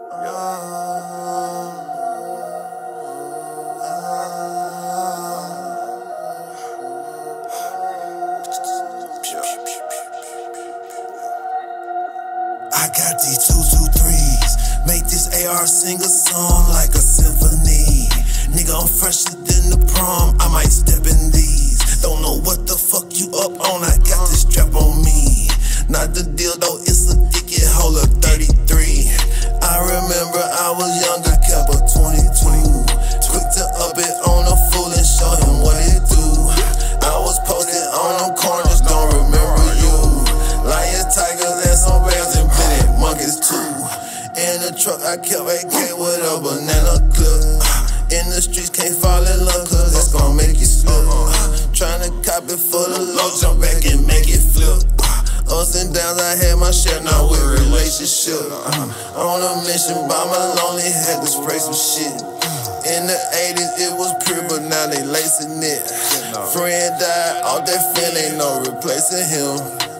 I got these 223s, make this AR sing a song like a symphony. Nigga, I'm fresher than the prom, I might step in these. Don't know what the fuck you up on, I got this strap on me. Not the deal though, it's a dick, it hold a 33. I remember I was younger, kept a 22. Quick to up it on a fool and show him what it do. I was posted on them corners, don't remember you. Lion, tigers, and some bears and Benny monkeys too. In the truck, I kept AK with a banana clip. In the streets, can't fall in love, cause that's gon' make you slip. Tryna cop it for the low, jump back and make it flip. Ups and downs, I had my share, now with relationship. On a mission by my lonely, had to spray some shit. In the 80s, it was pure, but now they lacing it. Friend died, all that feeling, ain't no replacing him.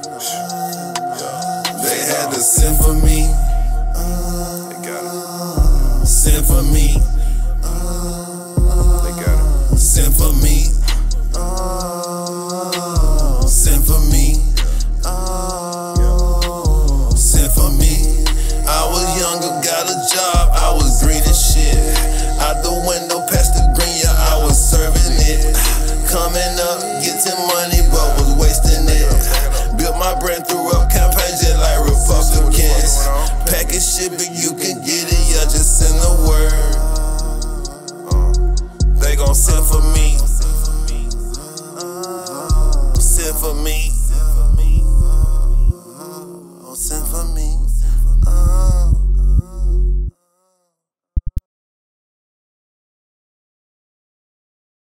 They had to send for me. Send for me. Send for me.